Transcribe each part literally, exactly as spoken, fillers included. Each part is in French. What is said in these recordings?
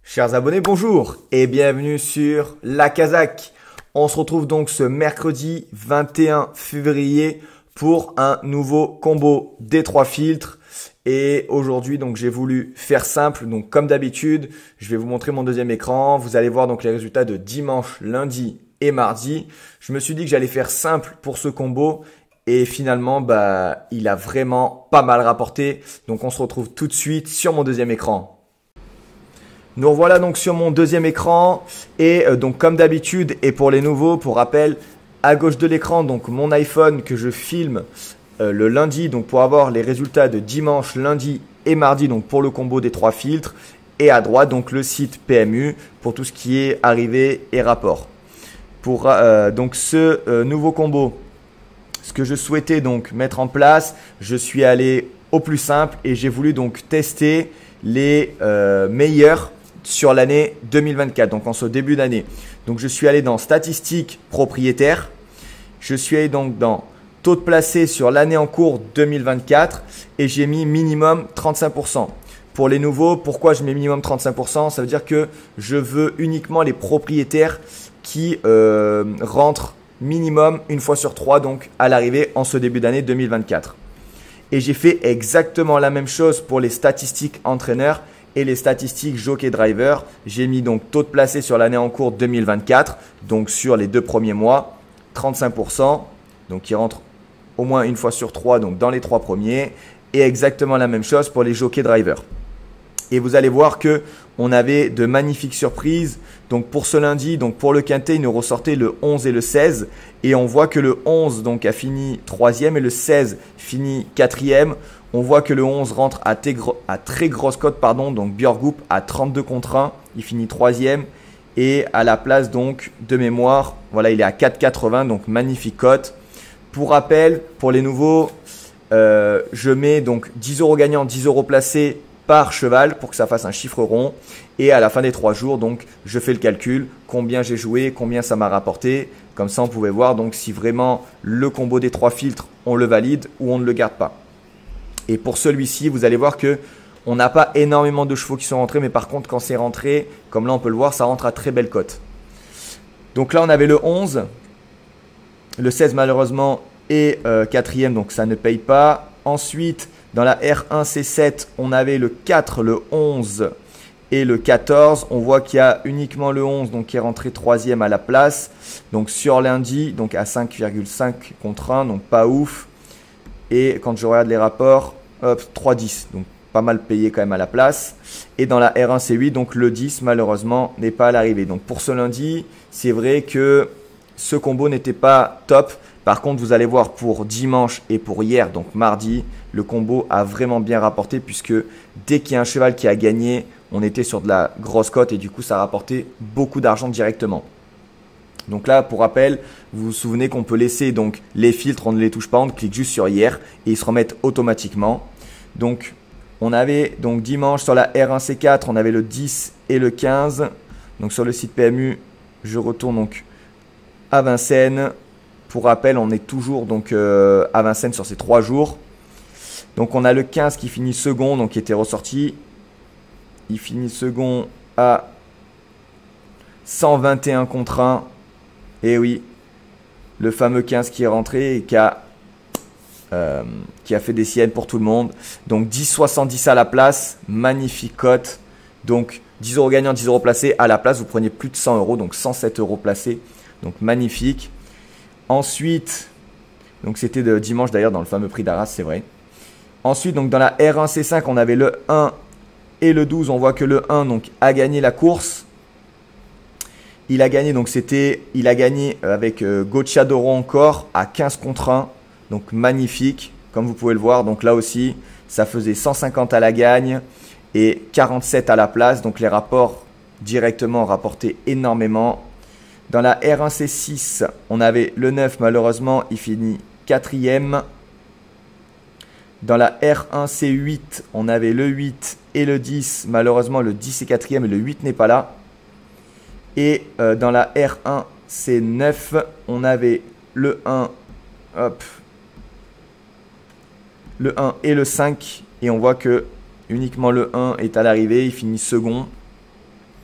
Chers abonnés, bonjour et bienvenue sur La Kazakh. On se retrouve donc ce mercredi vingt et un février pour un nouveau combo des trois filtres. Et aujourd'hui, donc j'ai voulu faire simple. Donc comme d'habitude, je vais vous montrer mon deuxième écran. Vous allez voir donc les résultats de dimanche, lundi et mardi. Je me suis dit que j'allais faire simple pour ce combo. Et finalement, bah, il a vraiment pas mal rapporté. Donc on se retrouve tout de suite sur mon deuxième écran. Nous revoilà donc sur mon deuxième écran et euh, donc comme d'habitude et pour les nouveaux, pour rappel, à gauche de l'écran, donc mon iPhone que je filme euh, le lundi donc pour avoir les résultats de dimanche, lundi et mardi donc pour le combo des trois filtres, et à droite donc le site P M U pour tout ce qui est arrivé et rapport. Pour euh, donc ce euh, nouveau combo, ce que je souhaitais donc mettre en place, je suis allé au plus simple et j'ai voulu donc tester les euh, meilleurs sur l'année deux mille vingt-quatre, donc en ce début d'année. Donc je suis allé dans statistiques propriétaires, je suis allé donc dans taux de placé sur l'année en cours deux mille vingt-quatre et j'ai mis minimum trente-cinq pour cent. Pour les nouveaux, pourquoi je mets minimum trente-cinq pour cent? Ça veut dire que je veux uniquement les propriétaires qui euh, rentrent minimum une fois sur trois donc à l'arrivée en ce début d'année deux mille vingt-quatre. Et j'ai fait exactement la même chose pour les statistiques entraîneurs et les statistiques jockey driver. J'ai mis donc taux de placé sur l'année en cours deux mille vingt-quatre, donc sur les deux premiers mois, trente-cinq pour cent, donc qui rentre au moins une fois sur trois, donc dans les trois premiers. Et exactement la même chose pour les jockey driver. Et vous allez voir que on avait de magnifiques surprises. Donc pour ce lundi, donc pour le quintet, il nous ressortait le onze et le seize. Et on voit que le onze donc a fini troisième et le seize finit quatrième. On voit que le onze rentre à, à très grosse cote, pardon, donc Björgup à trente-deux contre un, il finit troisième. Et à la place donc de mémoire, voilà, il est à quatre quatre-vingts, donc magnifique cote. Pour rappel, pour les nouveaux, euh, je mets donc dix euros gagnants, dix euros placés par cheval pour que ça fasse un chiffre rond. Et à la fin des trois jours, donc je fais le calcul, combien j'ai joué, combien ça m'a rapporté. Comme ça, on pouvait voir donc si vraiment le combo des trois filtres, on le valide ou on ne le garde pas. Et pour celui-ci, vous allez voir que on n'a pas énormément de chevaux qui sont rentrés, mais par contre, quand c'est rentré, comme là on peut le voir, ça rentre à très belle cote. Donc là, on avait le onze, le seize malheureusement est euh, quatrième, donc ça ne paye pas. Ensuite, dans la R un C sept, on avait le quatre, le onze et le quatorze. On voit qu'il y a uniquement le onze donc qui est rentré troisième à la place. Donc sur lundi, donc à cinq virgule cinq contre un, donc pas ouf. Et quand je regarde les rapports, hop, trois dix, donc pas mal payé quand même à la place. Et dans la R un C huit, donc le dix malheureusement n'est pas à l'arrivée. Donc pour ce lundi, c'est vrai que ce combo n'était pas top. Par contre, vous allez voir pour dimanche et pour hier, donc mardi, le combo a vraiment bien rapporté puisque dès qu'il y a un cheval qui a gagné, on était sur de la grosse cote et du coup, ça a rapporté beaucoup d'argent directement. Donc là, pour rappel, vous vous souvenez qu'on peut laisser donc les filtres, on ne les touche pas, on clique juste sur hier et ils se remettent automatiquement. Donc, on avait donc dimanche sur la R un C quatre, on avait le dix et le quinze. Donc sur le site P M U, je retourne donc à Vincennes. Pour rappel, on est toujours donc euh, à Vincennes sur ces trois jours. Donc on a le quinze qui finit second, donc qui était ressorti. Il finit second à cent vingt et un contre un. Et oui, le fameux quinze qui est rentré et qui a, euh, qui a fait des siennes pour tout le monde. Donc dix soixante-dix à la place, magnifique cote. Donc dix euros gagnants, dix euros placés à la place, vous preniez plus de cent euros, donc cent sept euros placés. Donc magnifique. Ensuite, donc c'était de dimanche d'ailleurs dans le fameux prix d'Arras, c'est vrai. Ensuite, donc dans la R un C cinq, on avait le un et le douze. On voit que le un donc, a gagné la course. Il a gagné, donc c'était, il a gagné avec euh, Gocciadoro encore à quinze contre un. Donc magnifique, comme vous pouvez le voir. Donc là aussi, ça faisait cent cinquante à la gagne et quarante-sept à la place. Donc les rapports directement rapportaient énormément. Dans la R un C six, on avait le neuf, malheureusement, il finit quatrième. Dans la R un C huit, on avait le huit et le dix. Malheureusement, le dix est quatrième et le huit n'est pas là. Et euh, dans la R un C neuf, on avait le un, hop, le un et le cinq. Et on voit que uniquement le un est à l'arrivée, il finit second.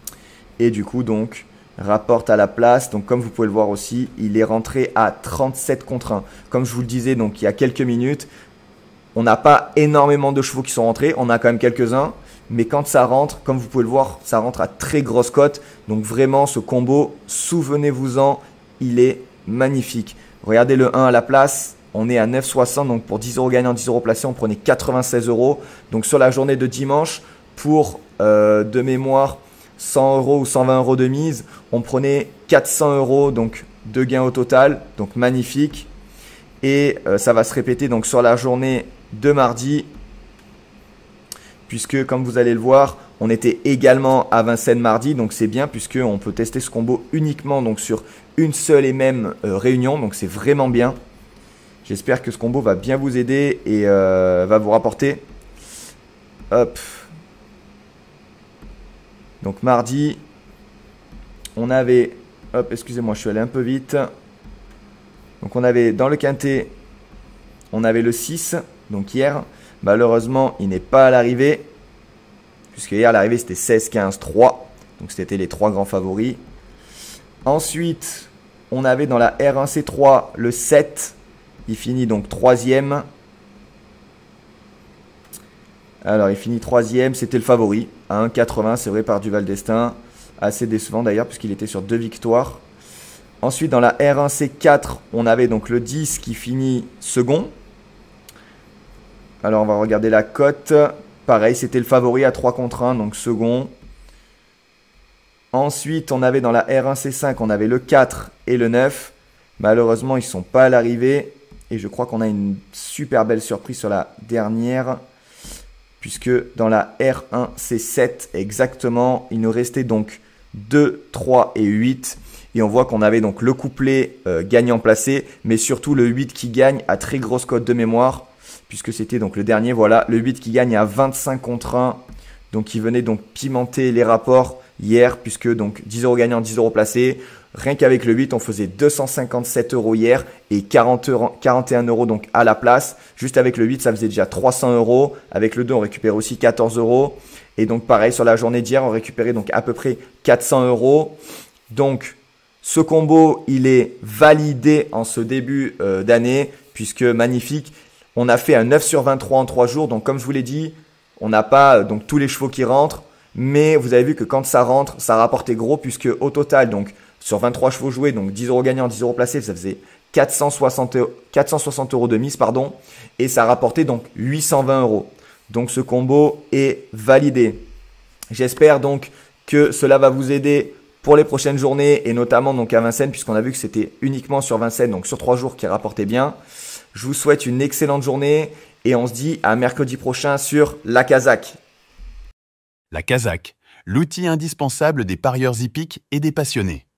et du coup donc rapporte à la place. Donc comme vous pouvez le voir aussi, il est rentré à trente-sept contre un. Comme je vous le disais donc il y a quelques minutes, on n'a pas énormément de chevaux qui sont rentrés, on a quand même quelques-uns, mais quand ça rentre, comme vous pouvez le voir, ça rentre à très grosse cote. Donc vraiment ce combo, souvenez-vous-en, il est magnifique. Regardez le un à la place, on est à neuf soixante, donc pour dix euros gagnants, dix euros placés, on prenait quatre-vingt-seize euros. Donc sur la journée de dimanche, pour euh, de mémoire cent euros ou cent vingt euros de mise, on prenait quatre cents euros donc de gains au total, donc magnifique. Et euh, ça va se répéter donc sur la journée de mardi, puisque comme vous allez le voir, on était également à Vincennes mardi, donc c'est bien puisqu'on peut tester ce combo uniquement donc sur une seule et même euh, réunion, donc c'est vraiment bien. J'espère que ce combo va bien vous aider et euh, va vous rapporter. Hop. Donc mardi, on avait, hop, excusez-moi, je suis allé un peu vite. Donc on avait dans le quintet, on avait le six, donc hier. Malheureusement, il n'est pas à l'arrivée, puisque hier à l'arrivée c'était seize, quinze, trois. Donc c'était les trois grands favoris. Ensuite, on avait dans la R un C trois le sept. Il finit donc troisième. Alors, il finit troisième. C'était le favori à un virgule quatre-vingts. C'est vrai, par Duval d'Estaing. Assez décevant d'ailleurs, puisqu'il était sur deux victoires. Ensuite, dans la R un C quatre, on avait donc le dix qui finit second. Alors, on va regarder la cote. Pareil, c'était le favori à trois contre un, donc second. Ensuite, on avait dans la R un C cinq, on avait le quatre et le neuf. Malheureusement, ils ne sont pas à l'arrivée. Et je crois qu'on a une super belle surprise sur la dernière. Puisque dans la R un C sept, exactement, il nous restait donc deux, trois et huit. Et on voit qu'on avait donc le couplet euh, gagnant placé, mais surtout le huit qui gagne à très grosse cote de mémoire. Puisque c'était donc le dernier, voilà, le huit qui gagne à vingt-cinq contre un. Donc il venait donc pimenter les rapports hier, puisque donc dix euros gagnants, dix euros placés. Rien qu'avec le huit, on faisait deux cent cinquante-sept euros hier et quarante euros, quarante et un euros donc à la place. Juste avec le huit, ça faisait déjà trois cents euros. Avec le deux, on récupérait aussi quatorze euros. Et donc pareil, sur la journée d'hier, on récupérait donc à peu près quatre cents euros. Donc ce combo, il est validé en ce début euh, d'année, puisque magnifique. On a fait un neuf sur vingt-trois en trois jours. Donc comme je vous l'ai dit, on n'a pas euh, donc tous les chevaux qui rentrent. Mais vous avez vu que quand ça rentre, ça rapportait gros, puisque au total, donc sur vingt-trois chevaux joués, donc dix euros gagnants, dix euros placés, ça faisait quatre cent soixante euros de mise, pardon, et ça rapportait donc huit cent vingt euros. Donc ce combo est validé. J'espère donc que cela va vous aider pour les prochaines journées et notamment donc à Vincennes, puisqu'on a vu que c'était uniquement sur Vincennes, donc sur trois jours qui rapportait bien. Je vous souhaite une excellente journée et on se dit à mercredi prochain sur La Kazakh. La Kazakh, l'outil indispensable des parieurs hippiques et des passionnés.